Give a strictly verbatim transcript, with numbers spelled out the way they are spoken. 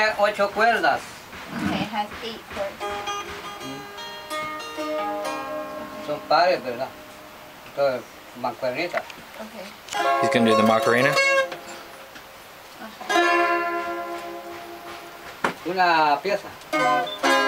tiene ocho cuerdas. Okay, it has eight chords. Son pares, ¿verdad? Entonces, mancuernita. Okay. He's gonna do the Macarena. Okay. Una pieza.